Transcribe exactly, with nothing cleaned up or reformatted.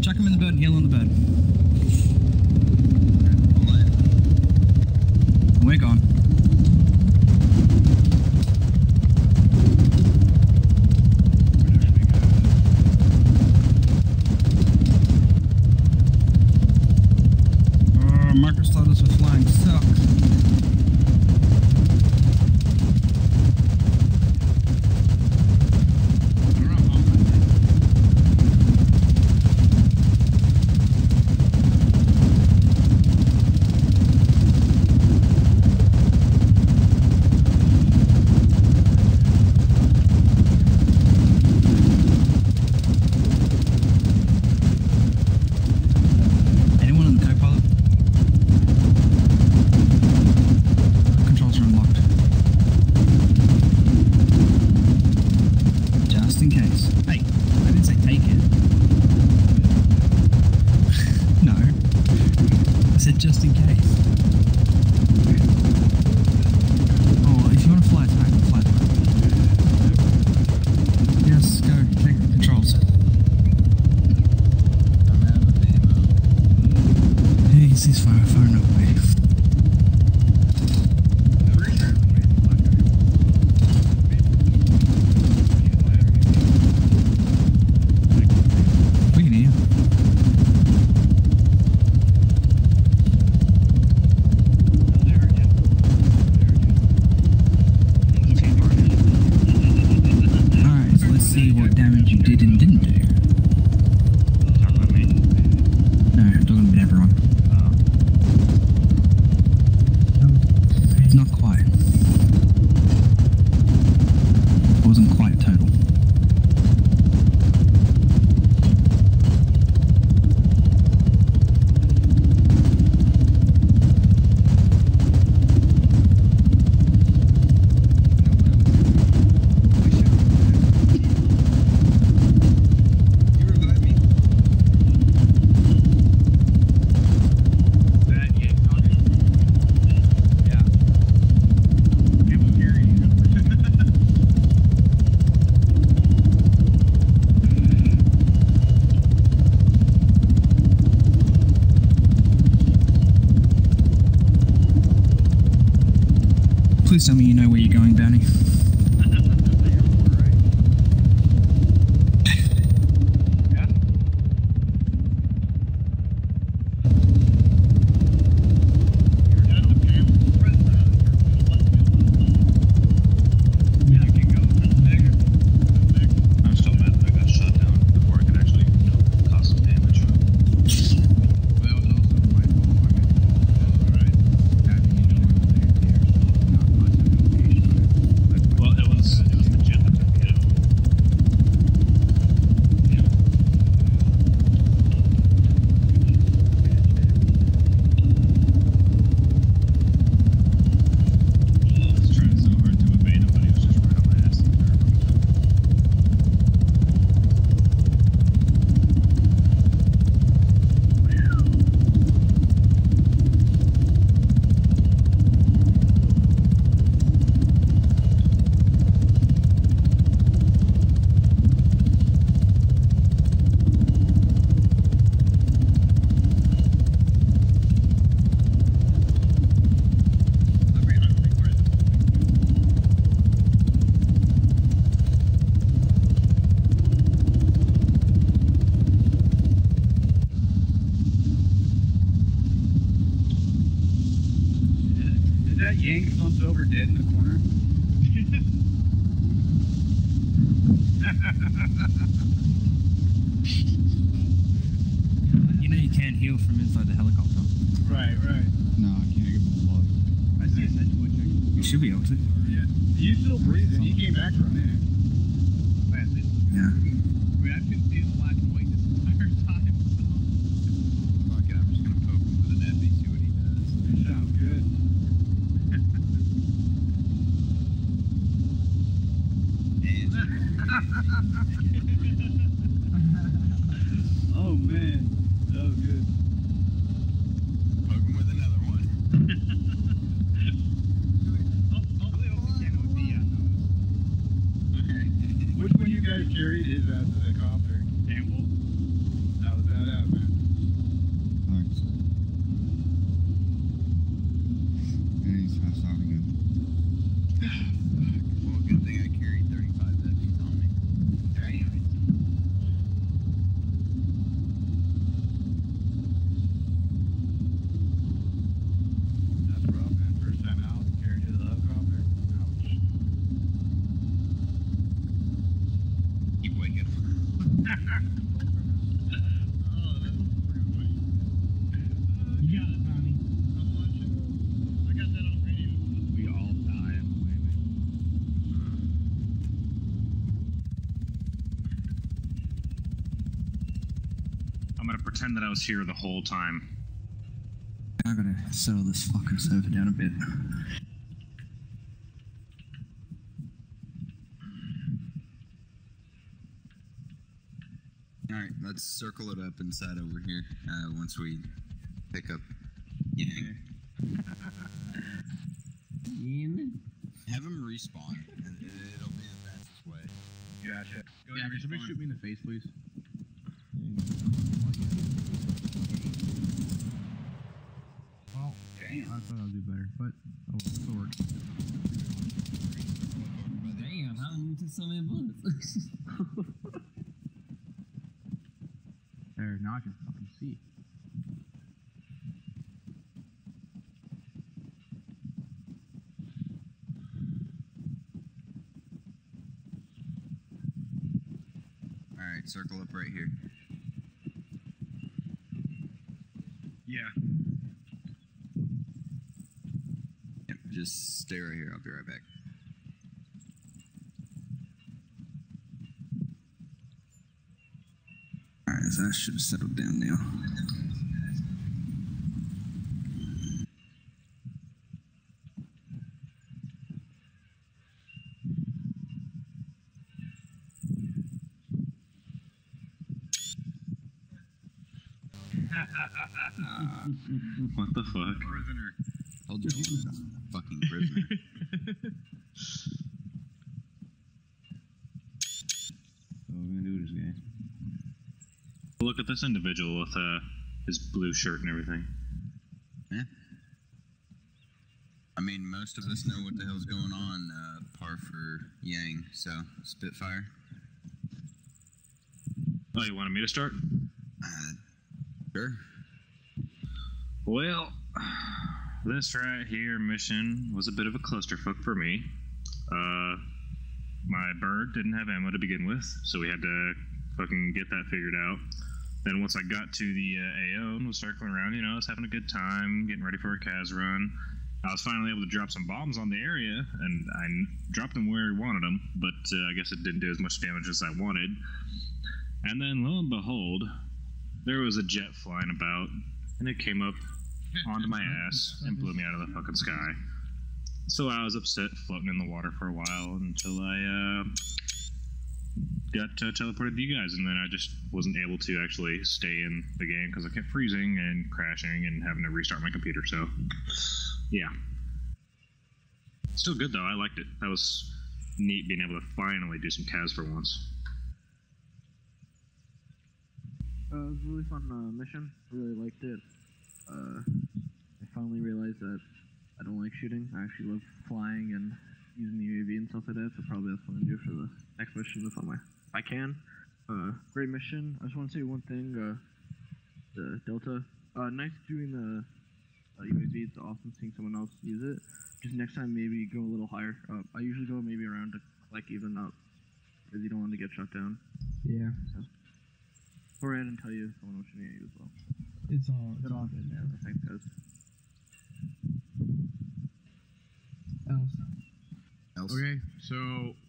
Chuck him in the boat and heal on the boat. We're gone. Oh, microstatus for flying sucks. Just in case. Oh, if you want to fly attack, fly attack. Yes, go, take the controls. I'm out of ammo. Hey, he's this far, far enough away. We can hear you. See what damage you did and didn't do. Talk about me? No, I'm talking about everyone. Oh. No, not quite. It wasn't quite total. Please tell me you know where you're going, Bounty. Yank slumped over dead in the corner. You know you can't heal from inside the helicopter. Right, right. No, I can't give him blood. I see a sense switching. You should be able to. Yeah. He's still breathing. He came back for a minute. Yeah. I mean, I've been seeing black and white this entire time, so... Fuck it, I'm just gonna poke him with an F E, see what he does. It sounds good. Oh man, that was good. Poke him with another one. oh, oh, really hope the cannon would be on those. Okay. Which one you guys carried his ass to the copter? Campbell. That was badass. You got it, Ronnie. I'm watching. I got that on video. We all die in the way, I'm gonna pretend that I was here the whole time. I gotta settle this fucking server down a bit. Alright, let's circle it up inside over here uh, once we pick up Yang. Have him respawn, and it'll be the fastest way. Gotcha. Go Yeah, ahead, can somebody respawn. shoot me in the face, please? Well, Damn. I thought I'd do better, but oh, it'll work. Damn, how did you take so many bullets? There, now I can fucking see. Alright, circle up right here. Yeah. Yep, just stay right here, I'll be right back. Alright, so I should have settled down now. What the fuck? Prisoner. Told you I was a fucking prisoner. So we're gonna do this, guys. Look at this individual with uh, his blue shirt and everything. Yeah. I mean, most of us know what the hell's going on, uh, par for Yang, so Spitfire. Oh, you wanted me to start? Uh, sure. Well, this right here mission was a bit of a clusterfuck for me. Uh, my bird didn't have ammo to begin with, so we had to fucking get that figured out. Then once I got to the uh, A O and was circling around, you know, I was having a good time, getting ready for a Kaz run. I was finally able to drop some bombs on the area, and I n- dropped them where I wanted them, but uh, I guess it didn't do as much damage as I wanted. And then, lo and behold, there was a jet flying about, and it came up onto my ass and blew me out of the fucking sky. So I was upset, floating in the water for a while until I uh, got uh, teleported to you guys, and then I just wasn't able to actually stay in the game because I kept freezing and crashing and having to restart my computer. So, yeah. Still good though. I liked it. That was neat being able to finally do some Kaz for once. Uh, it was a really fun uh, mission. Really liked it. Uh, I finally realized that I don't like shooting. I actually love flying and using the U A V and stuff like that. So probably that's what I'm gonna do for the next mission if I'm, if I can. Uh, great mission. I just want to say one thing. Uh, the Delta. Uh, nice doing the uh, U A V. It's awesome seeing someone else use it. Just next time maybe go a little higher. Uh, I usually go maybe around to like even up because you don't want to get shot down. Yeah. So. Go ahead and tell you if someone was shooting at you as well. It's all, it's Good all on. good now. Thanks, guys. Else. Else? Okay, so